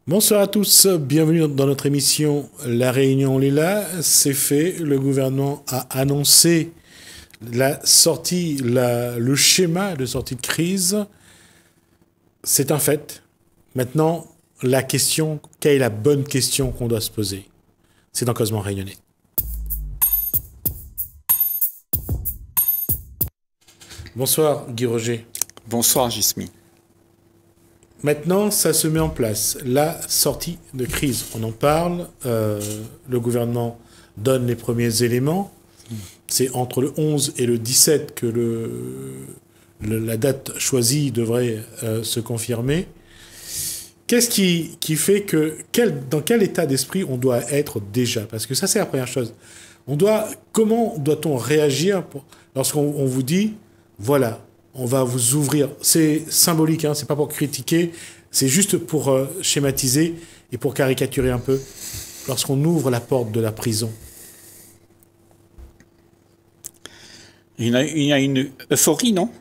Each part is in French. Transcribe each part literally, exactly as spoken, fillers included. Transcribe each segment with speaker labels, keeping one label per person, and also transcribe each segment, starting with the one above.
Speaker 1: Bonsoir à tous, bienvenue dans notre émission La Réunion on est là, c'est fait, le gouvernement a annoncé la sortie, la, le schéma de sortie de crise, c'est un fait. Maintenant, la question, quelle est la bonne question qu'on doit se poser? C'est dans Causement Réunionnais. Bonsoir Guy Roger.
Speaker 2: Bonsoir Gismi.
Speaker 1: Maintenant, ça se met en place. La sortie de crise, on en parle. Euh, le gouvernement donne les premiers éléments. C'est entre le onze et le dix-sept que le, le, la date choisie devrait euh, se confirmer. Qu'est-ce qui, qui fait que... Quel, dans quel état d'esprit on doit être déjà? Parce que ça, c'est la première chose. On doit, comment doit-on réagir pour, lorsqu'on on vous dit, voilà, on va vous ouvrir. C'est symbolique, hein, c'est pas pour critiquer, c'est juste pour euh, schématiser et pour caricaturer un peu. Lorsqu'on ouvre la porte de la prison.
Speaker 2: Il y a, il y a une euphorie, non?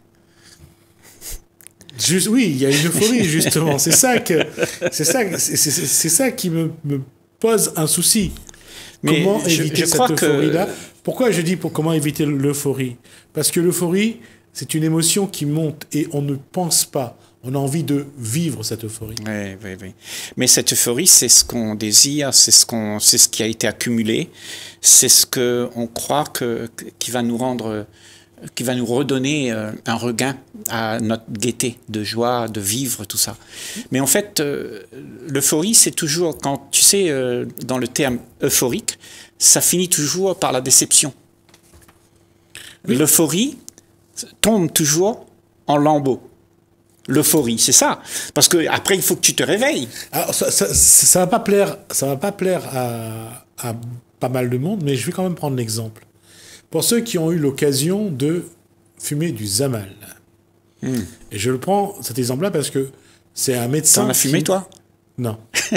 Speaker 1: Juste, oui, il y a une euphorie, justement. C'est ça, que, c'est ça, c'est, c'est, c'est ça qui me, me pose un souci.
Speaker 2: Mais
Speaker 1: comment
Speaker 2: je,
Speaker 1: éviter
Speaker 2: je
Speaker 1: cette euphorie-là?
Speaker 2: que...
Speaker 1: Pourquoi je dis pour comment éviter l'euphorie? Parce que l'euphorie, c'est une émotion qui monte et on ne pense pas. On a envie de vivre cette euphorie.
Speaker 2: Oui, oui, oui. Mais cette euphorie, c'est ce qu'on désire, c'est ce qu'on, c'est ce qui a été accumulé, c'est ce que on croit que qui va nous rendre, qui va nous redonner un regain à notre gaieté de joie, de vivre, tout ça. Mais en fait, l'euphorie, c'est toujours, quand tu sais, dans le terme euphorique, ça finit toujours par la déception. Oui. L'euphorie tombe toujours en lambeaux. L'euphorie, c'est ça. Parce que après, il faut que tu te réveilles.
Speaker 1: Alors, ça, ça, ça va pas plaire, ça va pas plaire à, à pas mal de monde, mais je vais quand même prendre l'exemple. Pour ceux qui ont eu l'occasion de fumer du Zamal. Mmh. Et je le prends, cet exemple-là, parce que c'est un médecin...
Speaker 2: T'en as fumé,
Speaker 1: qui...
Speaker 2: toi?
Speaker 1: Non.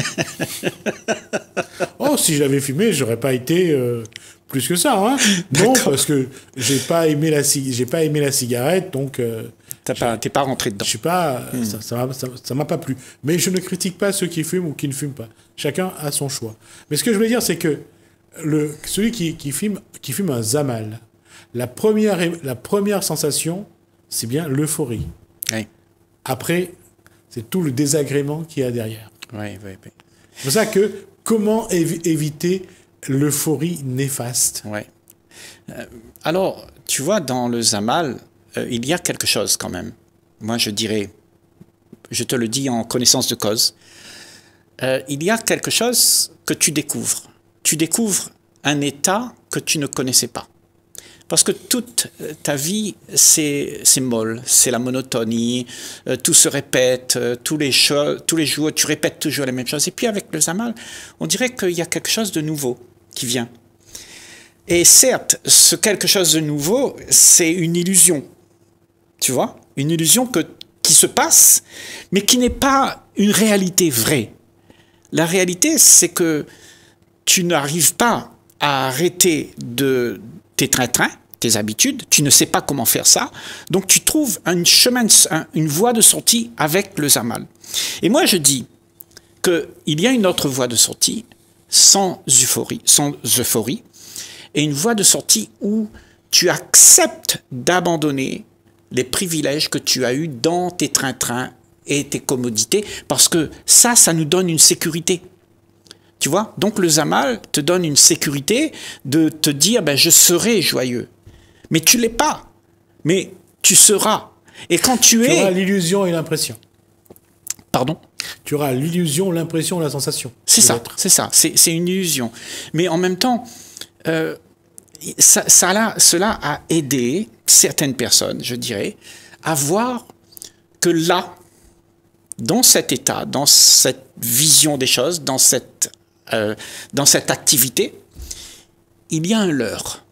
Speaker 1: Oh, si j'avais fumé, j'aurais pas été euh, plus que ça. Hein. Non, parce que j'ai pas aimé la j'ai pas aimé la cigarette, donc. Euh,
Speaker 2: T'as pas, t'es pas rentré dedans.
Speaker 1: Je suis pas, mmh. ça, ça, m'a, ça, ça m'a pas plu. Mais je ne critique pas ceux qui fument ou qui ne fument pas. Chacun a son choix. Mais ce que je veux dire, c'est que le celui qui, qui fume, qui fume un Zamal, la première, la première sensation, c'est bien l'euphorie.
Speaker 2: Oui.
Speaker 1: Après, c'est tout le désagrément qu'il y a derrière.
Speaker 2: Oui, oui, oui.
Speaker 1: C'est pour ça que comment évi- éviter l'euphorie néfaste?
Speaker 2: Ouais. Euh, alors, tu vois, dans le Zamal, euh, il y a quelque chose quand même. Moi, je dirais, je te le dis en connaissance de cause, euh, il y a quelque chose que tu découvres. Tu découvres un état que tu ne connaissais pas. Parce que toute ta vie, c'est, c'est molle, c'est la monotonie, euh, tout se répète, euh, tous, les cho- tous les jours, tu répètes toujours les mêmes choses. Et puis avec le Zamal, on dirait qu'il y a quelque chose de nouveau qui vient. Et certes, ce quelque chose de nouveau, c'est une illusion, tu vois, une illusion que, qui se passe, mais qui n'est pas une réalité vraie. La réalité, c'est que tu n'arrives pas à arrêter de tes trains-trains, tes habitudes, tu ne sais pas comment faire ça, donc tu trouves un chemin, un, une voie de sortie avec le Zamal. Et moi je dis qu'il y a une autre voie de sortie sans euphorie, sans euphorie, et une voie de sortie où tu acceptes d'abandonner les privilèges que tu as eus dans tes trains-trains et tes commodités, parce que ça, ça nous donne une sécurité. Tu vois? Donc le Zamal te donne une sécurité de te dire, ben, je serai joyeux. Mais tu ne l'es pas. Mais tu seras. Et quand tu,
Speaker 1: tu
Speaker 2: es...
Speaker 1: Tu auras l'illusion et l'impression.
Speaker 2: Pardon?
Speaker 1: Tu auras l'illusion, l'impression, la sensation.
Speaker 2: C'est ça, c'est ça. C'est, c'est une illusion. Mais en même temps, euh, ça, ça a, cela a aidé certaines personnes, je dirais, à voir que là, dans cet état, dans cette vision des choses, dans cette, euh, dans cette activité, il y a un leurre.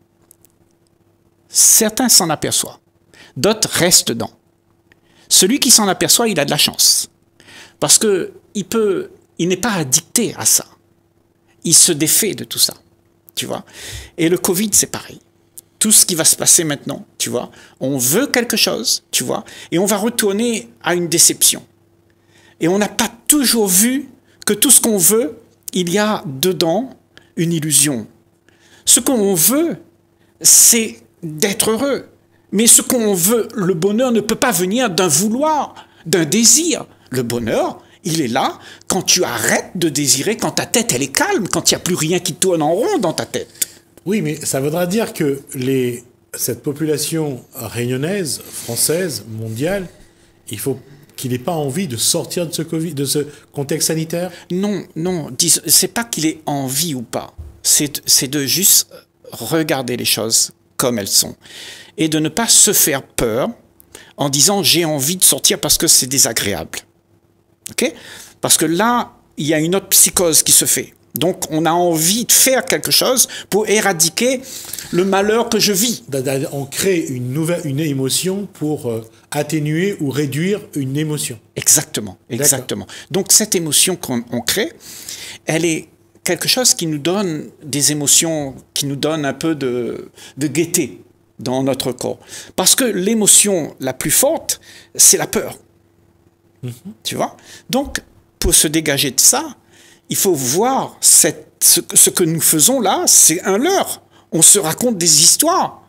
Speaker 2: Certains s'en aperçoivent, d'autres restent dedans. Celui qui s'en aperçoit, il a de la chance. Parce que il peut, il n'est pas addicté à ça. Il se défait de tout ça, tu vois. Et le Covid, c'est pareil. Tout ce qui va se passer maintenant, tu vois, on veut quelque chose, tu vois, et on va retourner à une déception. Et on n'a pas toujours vu que tout ce qu'on veut, il y a dedans une illusion. Ce qu'on veut, c'est d'être heureux. Mais ce qu'on veut, le bonheur ne peut pas venir d'un vouloir, d'un désir. Le bonheur, il est là quand tu arrêtes de désirer, quand ta tête, elle est calme, quand il n'y a plus rien qui tourne en rond dans ta tête.
Speaker 1: Oui, mais ça voudra dire que les, cette population réunionnaise, française, mondiale, il faut qu'il n'ait pas envie de sortir de ce Covid, de ce contexte sanitaire?
Speaker 2: Non, non, c'est pas qu'il ait envie ou pas. C'est, c'est de juste regarder les choses comme elles sont. Et de ne pas se faire peur en disant j'ai envie de sortir parce que c'est désagréable. Okay? Parce que là, il y a une autre psychose qui se fait. Donc, on a envie de faire quelque chose pour éradiquer le malheur que je vis.
Speaker 1: On crée une nouvelle une émotion pour euh, atténuer ou réduire une émotion.
Speaker 2: Exactement, exactement. Donc, cette émotion qu'on on crée, elle est quelque chose qui nous donne des émotions, qui nous donne un peu de, de gaieté dans notre corps. Parce que l'émotion la plus forte, c'est la peur. Mm-hmm. Tu vois? Donc, pour se dégager de ça, il faut voir cette, ce, ce que nous faisons là, c'est un leurre. On se raconte des histoires.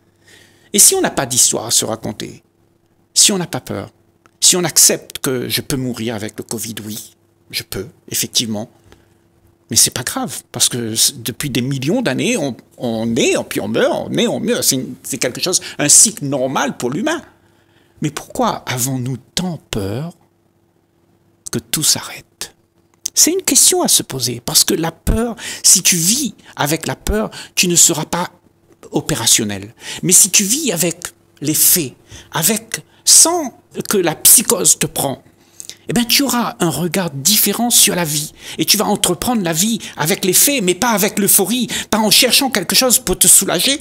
Speaker 2: Et si on n'a pas d'histoire à se raconter, si on n'a pas peur, si on accepte que je peux mourir avec le Covid, oui, je peux, effectivement. Mais c'est pas grave, parce que depuis des millions d'années, on, on est, puis on meurt, on est, on meurt. C'est, c'est quelque chose, un cycle normal pour l'humain. Mais pourquoi avons-nous tant peur que tout s'arrête? C'est une question à se poser, parce que la peur, si tu vis avec la peur, tu ne seras pas opérationnel. Mais si tu vis avec les faits, avec, sans que la psychose te prend, eh bien, tu auras un regard différent sur la vie. Et tu vas entreprendre la vie avec les faits, mais pas avec l'euphorie, pas en cherchant quelque chose pour te soulager.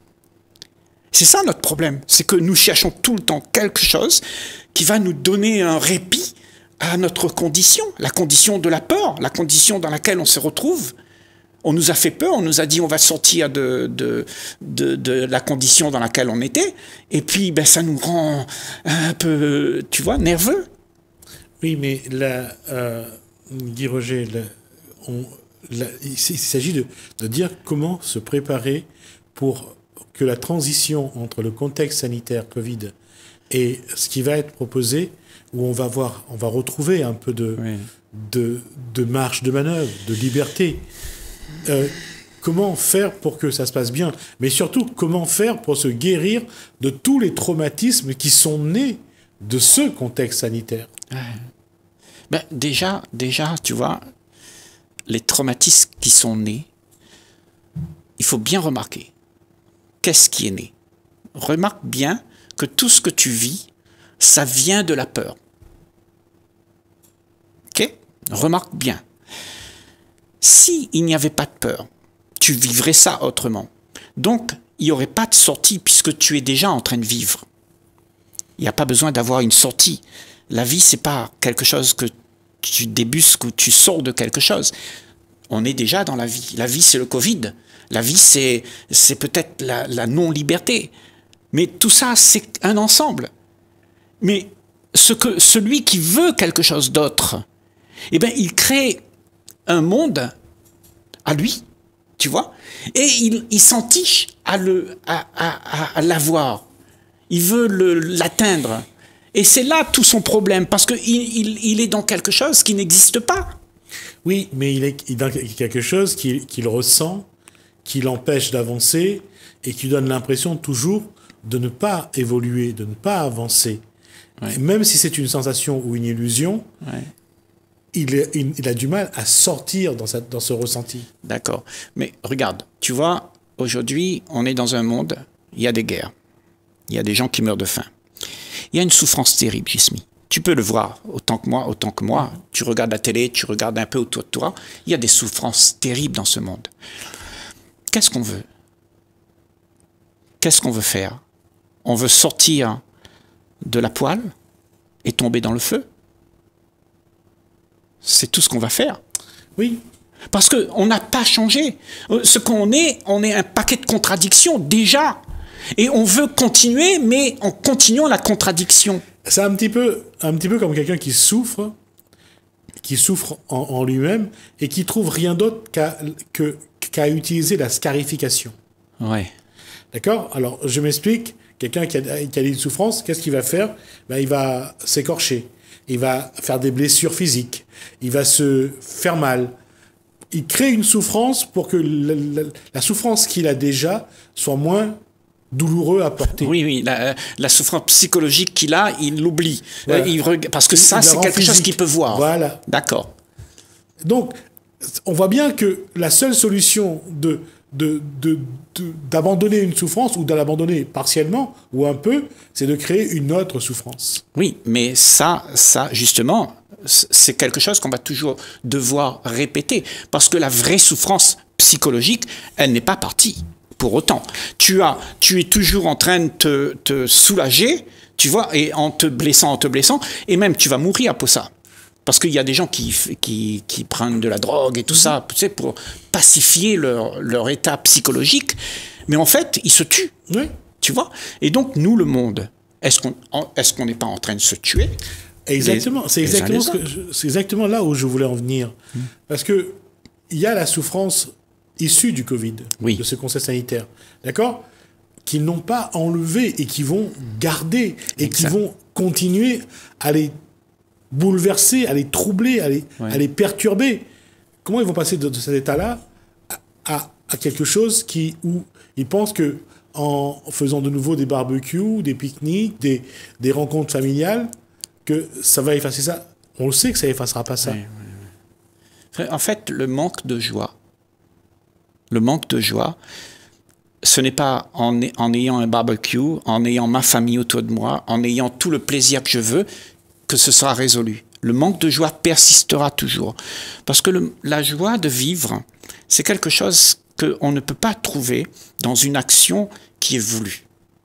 Speaker 2: C'est ça notre problème, c'est que nous cherchons tout le temps quelque chose qui va nous donner un répit à notre condition, la condition de la peur, la condition dans laquelle on se retrouve. On nous a fait peur, on nous a dit on va sortir de, de, de, de la condition dans laquelle on était, et puis ben, ça nous rend un peu, tu vois, nerveux.
Speaker 1: Oui, mais là, euh, Guy Roger, là, on, là, il, il s'agit de, de dire comment se préparer pour que la transition entre le contexte sanitaire Covid et ce qui va être proposé, où on va voir, on va retrouver un peu de, oui. de, de marge de manœuvre, de liberté. Euh, comment faire pour que ça se passe bien? Mais surtout, comment faire pour se guérir de tous les traumatismes qui sont nés de ce contexte sanitaire?
Speaker 2: Ouais. Ben, déjà, déjà, tu vois, les traumatismes qui sont nés, il faut bien remarquer. Qu'est-ce qui est né? Remarque bien que tout ce que tu vis, ça vient de la peur. Ok? Remarque bien. S'il n'y avait pas de peur, tu vivrais ça autrement. Donc, il n'y aurait pas de sortie puisque tu es déjà en train de vivre. Il n'y a pas besoin d'avoir une sortie. La vie, c'est pas quelque chose que tu débusques ou tu sors de quelque chose. On est déjà dans la vie. La vie, c'est le Covid. La vie, c'est, c'est peut-être la, la non-liberté. Mais tout ça, c'est un ensemble. Mais ce que, celui qui veut quelque chose d'autre, eh bien, il crée un monde à lui, tu vois, et il, il s'entiche à, le, à, à, à, à l'avoir. Il veut le, l'atteindre. Et c'est là tout son problème, parce qu'il il, il est dans quelque chose qui n'existe pas.
Speaker 1: Oui, mais il est dans quelque chose qu'il, qu'il ressent, qui l'empêche d'avancer, et qui donne l'impression toujours de ne pas évoluer, de ne pas avancer. Ouais. Même si c'est une sensation ou une illusion, ouais. il, est, il, il a du mal à sortir dans, cette, dans ce ressenti.
Speaker 2: D'accord. Mais regarde, tu vois, aujourd'hui, on est dans un monde, il y a des guerres. Il y a des gens qui meurent de faim. Il y a une souffrance terrible, Jismi. Tu peux le voir, autant que moi, autant que moi. Tu regardes la télé, tu regardes un peu autour de toi. Il y a des souffrances terribles dans ce monde. Qu'est-ce qu'on veut? Qu'est-ce qu'on veut faire? On veut sortir de la poêle et tomber dans le feu. C'est tout ce qu'on va faire.
Speaker 1: Oui.
Speaker 2: Parce qu'on n'a pas changé. Ce qu'on est, on est un paquet de contradictions déjà. Et on veut continuer, mais en continuant la contradiction.
Speaker 1: C'est un petit peu, un petit peu comme quelqu'un qui souffre, qui souffre en, en lui-même et qui trouve rien d'autre qu'à que, qu'à utiliser la scarification.
Speaker 2: Ouais.
Speaker 1: D'accord? Alors, je m'explique. Quelqu'un qui a, qui a une souffrance, qu'est-ce qu'il va faire? Ben, il va s'écorcher. Il va faire des blessures physiques. Il va se faire mal. Il crée une souffrance pour que la, la, la souffrance qu'il a déjà soit moins douloureux à porter.
Speaker 2: Oui, oui, la, la souffrance psychologique qu'il a, il l'oublie.
Speaker 1: Voilà.
Speaker 2: Euh, il reg... Parce que il, ça, c'est quelque physique. chose qu'il peut voir.
Speaker 1: Voilà.
Speaker 2: D'accord.
Speaker 1: Donc, on voit bien que la seule solution de, de, de, de, d'abandonner une souffrance, ou de l'abandonner partiellement, ou un peu, c'est de créer une autre souffrance.
Speaker 2: Oui, mais ça, ça justement, c'est quelque chose qu'on va toujours devoir répéter. Parce que la vraie souffrance psychologique, elle n'est pas partie. Pour autant, tu as, tu es toujours en train de te, te soulager, tu vois, et en te blessant, en te blessant, et même tu vas mourir pour ça. Parce qu'il y a des gens qui, qui, qui prennent de la drogue et tout ça, tu sais, pour pacifier leur, leur état psychologique, mais en fait, ils se tuent,
Speaker 1: oui.
Speaker 2: Tu vois. Et donc, nous, le monde, est-ce qu'on est-ce qu'on n'est pas en train de se tuer?
Speaker 1: Exactement, c'est exactement, ce que je, c'est exactement là où je voulais en venir. Mmh. Parce que il y a la souffrance issus du Covid,
Speaker 2: oui.
Speaker 1: de ce conseil sanitaire, d'accord, qu'ils n'ont pas enlevé et qui vont garder et exact. Qui vont continuer à les bouleverser, à les troubler, à les, ouais. à les perturber. Comment ils vont passer de, de cet état-là à, à, à quelque chose qui, où ils pensent que en faisant de nouveau des barbecues, des pique-niques, des, des rencontres familiales, que ça va effacer ça? On le sait que ça effacera pas ça.
Speaker 2: Oui, oui, oui. En fait, le manque de joie, Le manque de joie, ce n'est pas en, en ayant un barbecue, en ayant ma famille autour de moi, en ayant tout le plaisir que je veux, que ce sera résolu. Le manque de joie persistera toujours. Parce que le, la joie de vivre, c'est quelque chose qu'on ne peut pas trouver dans une action qui est voulue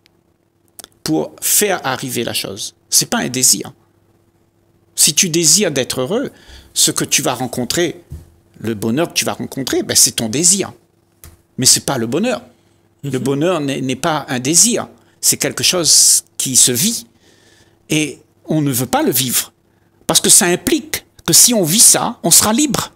Speaker 2: pour faire arriver la chose. Ce n'est pas un désir. Si tu désires d'être heureux, ce que tu vas rencontrer, le bonheur que tu vas rencontrer, ben c'est ton désir. Mais ce n'est pas le bonheur. Le bonheur n'est pas un désir. C'est quelque chose qui se vit. Et on ne veut pas le vivre. Parce que ça implique que si on vit ça, on sera libre.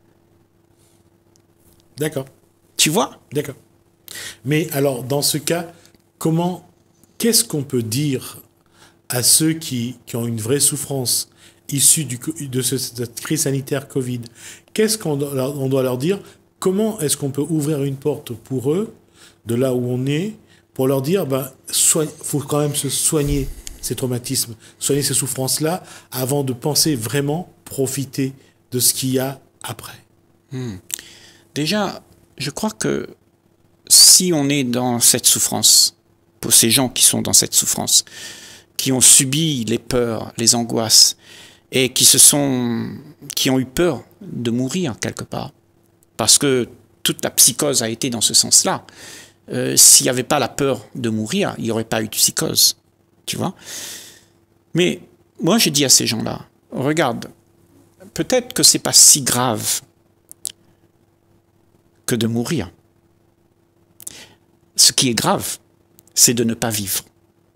Speaker 1: D'accord.
Speaker 2: Tu vois?
Speaker 1: D'accord. Mais alors, dans ce cas, comment, qu'est-ce qu'on peut dire à ceux qui, qui ont une vraie souffrance issue du, de ce, cette crise sanitaire Covid? Qu'est-ce qu'on on doit leur dire? Comment est-ce qu'on peut ouvrir une porte pour eux, de là où on est, pour leur dire, ben, il faut quand même se soigner ces traumatismes, soigner ces souffrances-là, avant de penser vraiment profiter de ce qu'il y a après?
Speaker 2: Hmm. Déjà, je crois que si on est dans cette souffrance, pour ces gens qui sont dans cette souffrance, qui ont subi les peurs, les angoisses, et qui se sont, qui ont eu peur de mourir quelque part, parce que toute la psychose a été dans ce sens-là. Euh, s'il n'y avait pas la peur de mourir, il n'y aurait pas eu de psychose, tu vois. Mais moi, je dis à ces gens-là, regarde, peut-être que c'est pas si grave que de mourir. Ce qui est grave, c'est de ne pas vivre.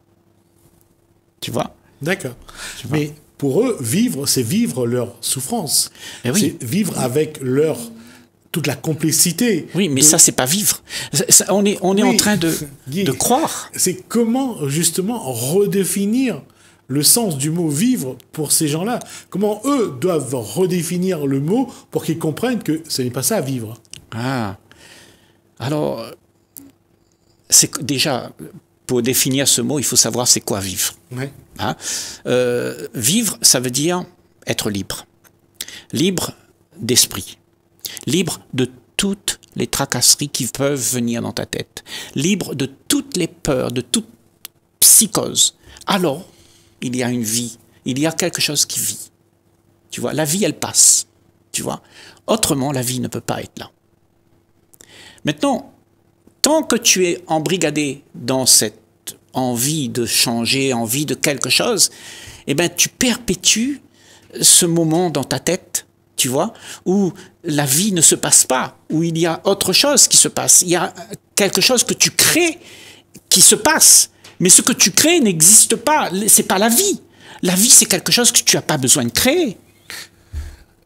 Speaker 2: Tu vois?
Speaker 1: D'accord. Mais pour eux, vivre, c'est vivre leur souffrance.
Speaker 2: Eh oui.
Speaker 1: C'est vivre avec leur... toute la complexité.
Speaker 2: Oui, mais
Speaker 1: de...
Speaker 2: ça, c'est pas vivre. Ça, on est, on est oui, en train de,
Speaker 1: Guy,
Speaker 2: de croire.
Speaker 1: C'est comment, justement, redéfinir le sens du mot « vivre » pour ces gens-là. Comment eux doivent redéfinir le mot pour qu'ils comprennent que ce n'est pas ça, vivre.
Speaker 2: Ah. Alors, c'est déjà, pour définir ce mot, il faut savoir c'est quoi vivre.
Speaker 1: Ouais.
Speaker 2: Hein? Euh, vivre, ça veut dire être libre. Libre d'esprit. Libre de toutes les tracasseries qui peuvent venir dans ta tête. Libre de toutes les peurs, de toute psychose. Alors, il y a une vie. Il y a quelque chose qui vit. Tu vois, la vie, elle passe. Tu vois. Autrement, la vie ne peut pas être là. Maintenant, tant que tu es embrigadé dans cette envie de changer, envie de quelque chose, eh ben, tu perpétues ce moment dans ta tête, tu vois, où la vie ne se passe pas, où il y a autre chose qui se passe. Il y a quelque chose que tu crées qui se passe. Mais ce que tu crées n'existe pas. C'est pas la vie. La vie, c'est quelque chose que tu n'as pas besoin de créer.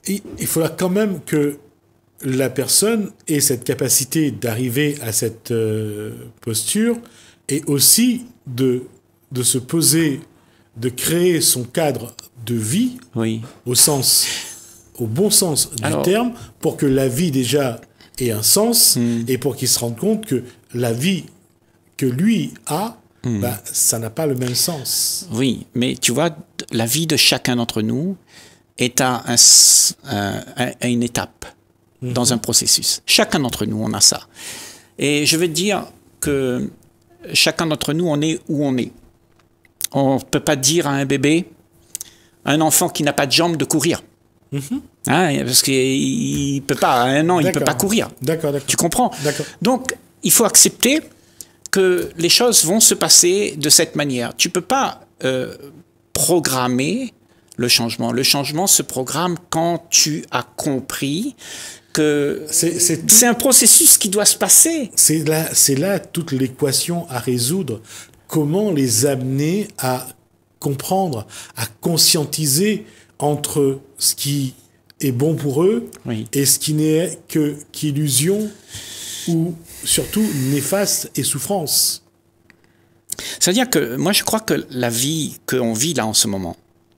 Speaker 1: il, il faudra quand même que la personne ait cette capacité d'arriver à cette euh, posture et aussi de, de se poser, de créer son cadre de vie
Speaker 2: oui.
Speaker 1: au sens, au bon sens du
Speaker 2: Alors,
Speaker 1: terme, pour que la vie déjà ait un sens
Speaker 2: hmm.
Speaker 1: et pour qu'il se rende compte que la vie que lui a, hmm. bah, ça n'a pas le même sens.
Speaker 2: Oui, mais tu vois, la vie de chacun d'entre nous est à, un, un, à une étape mm-hmm. dans un processus. Chacun d'entre nous, on a ça. Et je vais te dire que chacun d'entre nous, on est où on est. On ne peut pas dire à un bébé, à un enfant qui n'a pas de jambes, de courir. Mm-hmm. Hein, parce qu'il ne peut pas, à un an, il ne peut pas courir.
Speaker 1: D'accord, d'accord.
Speaker 2: Tu comprends?
Speaker 1: D'accord.
Speaker 2: Donc, il faut accepter que les choses vont se passer de cette manière. Tu ne peux pas euh, programmer le changement. Le changement se programme quand tu as compris que c'est un processus qui doit se passer.
Speaker 1: C'est là, c'est là toute l'équation à résoudre. Comment les amener à comprendre, à conscientiser entre ce qui est bon pour eux
Speaker 2: oui.
Speaker 1: et ce qui n'est que qu'illusion ou surtout néfaste et souffrance.
Speaker 2: C'est-à-dire que moi je crois que la vie qu'on vit là en ce moment,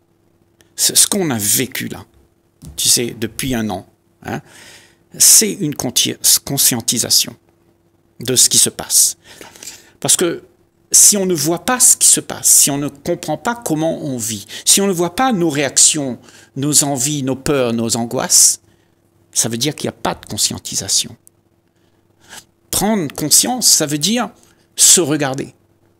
Speaker 2: ce qu'on a vécu là, tu sais, depuis un an, hein, c'est une conscientisation de ce qui se passe. Parce que si on ne voit pas ce qui se passe, si on ne comprend pas comment on vit, si on ne voit pas nos réactions, nos envies, nos peurs, nos angoisses, ça veut dire qu'il n'y a pas de conscientisation. Prendre conscience, ça veut dire se regarder.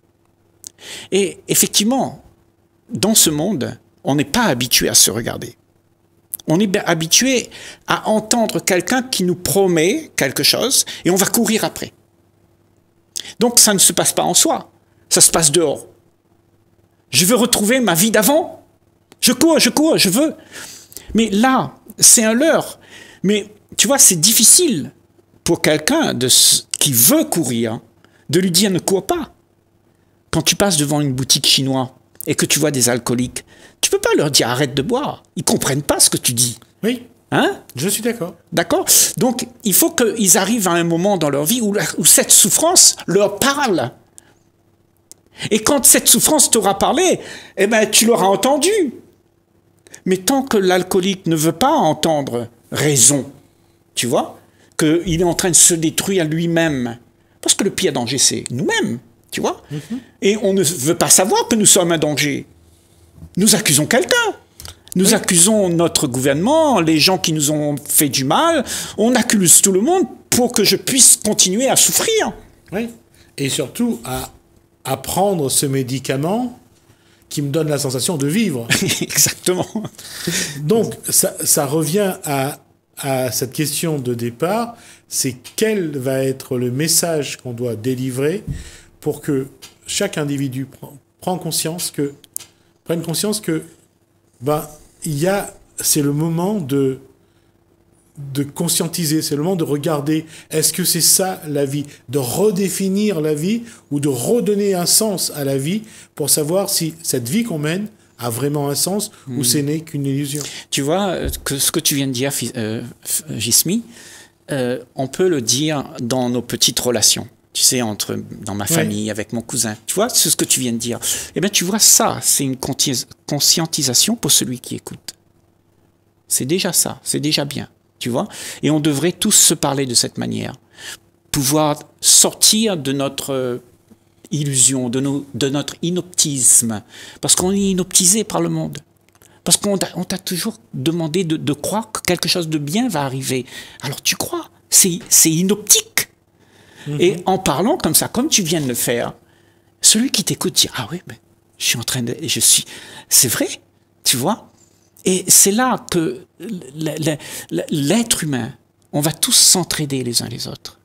Speaker 2: Et effectivement, dans ce monde, on n'est pas habitué à se regarder. On est habitué à entendre quelqu'un qui nous promet quelque chose et on va courir après. Donc ça ne se passe pas en soi, ça se passe dehors. Je veux retrouver ma vie d'avant. Je cours, je cours, je veux. Mais là, c'est un leurre. Mais tu vois, c'est difficile pour quelqu'un qui veut courir, de lui dire ne cours pas. Quand tu passes devant une boutique chinoise et que tu vois des alcooliques, tu ne peux pas leur dire arrête de boire. Ils ne comprennent pas ce que tu dis.
Speaker 1: Oui,
Speaker 2: hein?
Speaker 1: Je suis d'accord.
Speaker 2: D'accord? Donc, il faut qu'ils arrivent à un moment dans leur vie où, la, où cette souffrance leur parle. Et quand cette souffrance t'aura parlé, eh ben, tu l'auras entendu. Mais tant que l'alcoolique ne veut pas entendre raison, tu vois, qu'il est en train de se détruire lui-même, parce que le pire danger, c'est nous-mêmes, tu vois, mm-hmm. Et on ne veut pas savoir que nous sommes un danger. Nous accusons quelqu'un. Nous oui. accusons notre gouvernement, les gens qui nous ont fait du mal. On accuse tout le monde pour que je puisse continuer à souffrir.
Speaker 1: Oui. Et surtout à, à prendre ce médicament qui me donne la sensation de vivre.
Speaker 2: Exactement.
Speaker 1: Donc, ça, ça revient à, à cette question de départ, c'est quel va être le message qu'on doit délivrer pour que chaque individu prend, prend conscience que, prenne conscience que, ben, il y a, c'est le moment de, de conscientiser, c'est le moment de regarder, est-ce que c'est ça la vie, de redéfinir la vie ou de redonner un sens à la vie pour savoir si cette vie qu'on mène a vraiment un sens mmh. ou ce n'est qu'une illusion.
Speaker 2: Tu vois, que ce que tu viens de dire, euh, Jismi, euh, on peut le dire dans nos petites relations. Tu sais, entre, dans ma famille, ouais. avec mon cousin. Tu vois, c'est ce que tu viens de dire. Eh bien, tu vois, ça, c'est une conscientisation pour celui qui écoute. C'est déjà ça, c'est déjà bien, tu vois. Et on devrait tous se parler de cette manière. Pouvoir sortir de notre illusion, de, nos, de notre inoptisme. Parce qu'on est inoptisé par le monde. Parce qu'on t'a toujours demandé de, de croire que quelque chose de bien va arriver. Alors tu crois, c'est inoptique. Mm-hmm. Et en parlant comme ça, comme tu viens de le faire, celui qui t'écoute dit « Ah oui, mais je suis en train de... je suis, c'est vrai, tu vois ?» Et c'est là que l'être humain, on va tous s'entraider les uns les autres.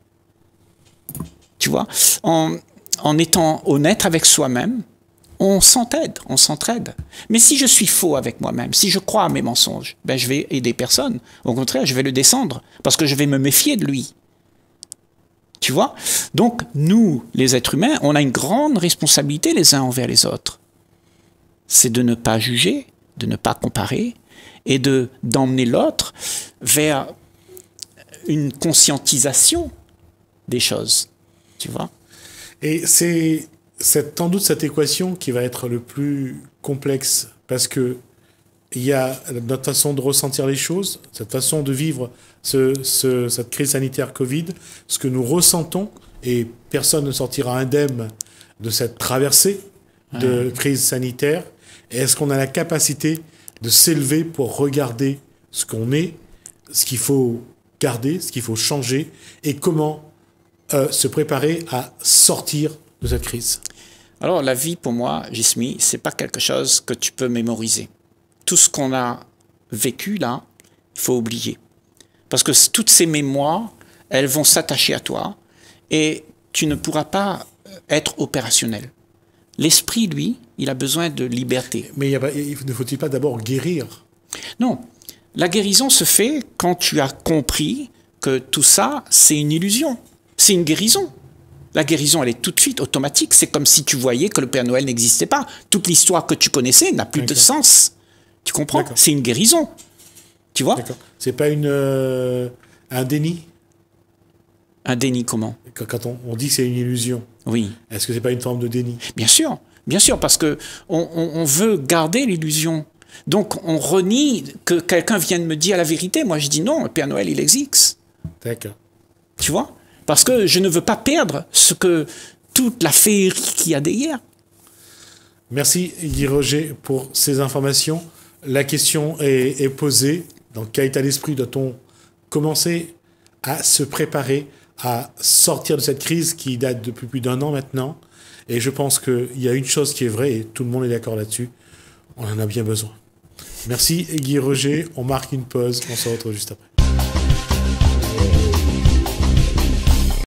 Speaker 2: Tu vois, en, en étant honnête avec soi-même, on s'entraide, on s'entraide. Mais si je suis faux avec moi-même, si je crois à mes mensonges, ben je vais aider personne. Au contraire, je vais le descendre, parce que je vais me méfier de lui. Tu vois? Donc, nous, les êtres humains, on a une grande responsabilité les uns envers les autres. C'est de ne pas juger, de ne pas comparer, et de d'emmener l'autre vers une conscientisation des choses, tu vois.
Speaker 1: Et c'est sans doute cette équation qui va être le plus complexe, parce que il y a notre façon de ressentir les choses, cette façon de vivre ce, ce, cette crise sanitaire Covid, ce que nous ressentons, et personne ne sortira indemne de cette traversée de ouais. crise sanitaire. Et est-ce qu'on a la capacité de s'élever pour regarder ce qu'on est, ce qu'il faut garder, ce qu'il faut changer, et comment euh, se préparer à sortir de cette crise?
Speaker 2: Alors, la vie, pour moi, Jismi, c'est pas quelque chose que tu peux mémoriser. Tout ce qu'on a vécu, là, il faut oublier. Parce que toutes ces mémoires, elles vont s'attacher à toi et tu ne pourras pas être opérationnel. L'esprit, lui, il a besoin de liberté.
Speaker 1: Mais il a, il ne faut-il pas d'abord guérir?
Speaker 2: Non. La guérison se fait quand tu as compris que tout ça, c'est une illusion. C'est une guérison. La guérison, elle est tout de suite automatique. C'est comme si tu voyais que le Père Noël n'existait pas. Toute l'histoire que tu connaissais n'a plus de sens. Tu comprends? C'est une guérison. Tu vois?
Speaker 1: C'est pas une, euh, un déni?
Speaker 2: Un déni comment?
Speaker 1: Quand, quand on, on dit que c'est une illusion.
Speaker 2: Oui.
Speaker 1: Est-ce que c'est pas une forme de déni?
Speaker 2: Bien sûr. Bien sûr, parce que on, on, on veut garder l'illusion. Donc, on renie que quelqu'un vienne me dire la vérité. Moi, je dis non, le Père Noël, il existe.
Speaker 1: D'accord.
Speaker 2: Tu vois? Parce que je ne veux pas perdre ce que toute la féerie qu'il y a derrière.
Speaker 1: Merci Guy Roger pour ces informations. La question est, est posée. Dans quel état d'esprit doit-on commencer à se préparer à sortir de cette crise qui date depuis plus d'un an maintenant? Et je pense qu'il y a une chose qui est vraie, et tout le monde est d'accord là-dessus, on en a bien besoin. Merci Guy Roger, on marque une pause, on se retrouve juste après.